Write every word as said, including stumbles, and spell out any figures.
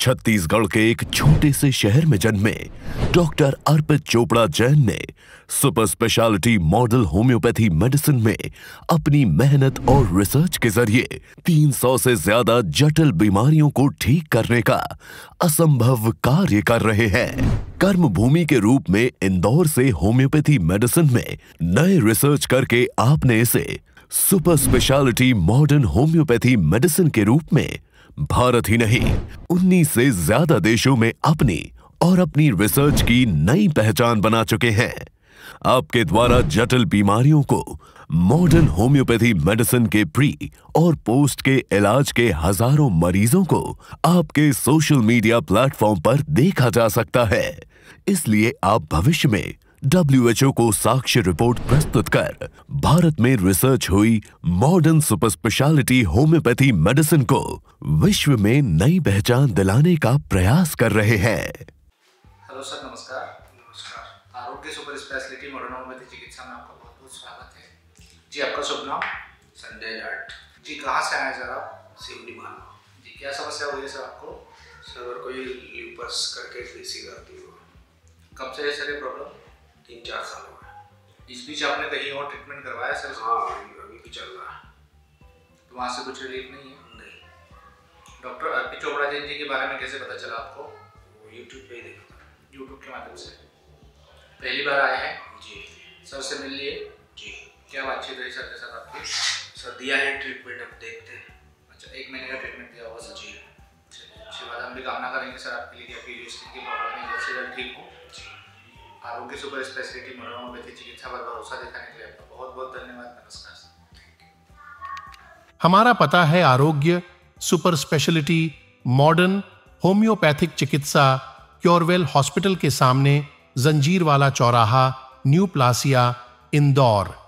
छत्तीसगढ़ के एक छोटे से शहर में जन्मे डॉक्टर अर्पित चोपड़ा जैन ने super speciality model homeopathy medicine में अपनी मेहनत और रिसर्च के जरिए तीन सौ से ज्यादा जटिल बीमारियों को ठीक करने का असंभव कार्य कर रहे हैं। कर्मभूमि के रूप में इंदौर से होम्योपैथी मेडिसिन में नए रिसर्च करके आपने इसे super speciality modern homeopathy medicine के रूप में भारत ही नहीं उन्नीस से ज्यादा देशों में अपनी और अपनी रिसर्च की नई पहचान बना चुके हैं। आपके द्वारा जटिल बीमारियों को मॉडर्न होम्योपैथी मेडिसिन के प्री और पोस्ट के इलाज के हजारों मरीजों को आपके सोशल मीडिया प्लेटफॉर्म पर देखा जा सकता है। इसलिए आप भविष्य में डब्ल्यू एच ओ को साक्ष्य रिपोर्ट प्रस्तुत कर भारत में रिसर्च हुई modern super speciality homeopathy medicine को विश्व में नई पहचान दिलाने का प्रयास कर रहे हैं। हेलो सर, नमस्कार। नमस्कार। आरोग्य सुपर स्पेशलिटी मॉडर्न होम्योपैथी चिकित्सा में आपका बहुत बहुत स्वागत है। जी, आपका शुभ नाम? संजय जाट। जी, कहाँ से आए सर आप? सिवनी मानव। जी, क्या समस्या हुई है सर आपको? सर कोई ल्यूपस करके फीसी आती हो। कब से है सर ये प्रॉब्लम? तीन चार साल हो गए। इस बीच आपने कहीं और ट्रीटमेंट करवाया सर? हाँ, अभी भी चल रहा है। तो वहाँ से कुछ रिलीफ नहीं है? नहीं। डॉक्टर अर्पित चोपड़ा जैन जी के बारे में कैसे पता चला आपको? वो यूट्यूब पे ही देखा था। यूट्यूब के माध्यम से पहली बार आए हैं? जी। सर से मिल लिए? जी। क्या बातचीत रही सर के साथ आपकी? सर दिया है ट्रीटमेंट, अब देखते हैं। अच्छा, एक महीने का ट्रीटमेंट दिया होगा सर? जी। अच्छी बात, हम भी कामना करेंगे सर आपके लिए कि आपकी जो स्किन की प्रॉब्लम है जल्द से जल्द ठीक हो। आरोग्य सुपर स्पेशलिटी मॉडर्न होम्योपैथी चिकित्सा पर भरोसा दिखाने के लिए आपका बहुत बहुत धन्यवाद। नमस्कार सर। हमारा पता है आरोग्य सुपर स्पेशलिटी मॉडर्न होम्योपैथिक चिकित्सा, क्योरवेल हॉस्पिटल के सामने, जंजीरवाला चौराहा, न्यू प्लासिया, इंदौर।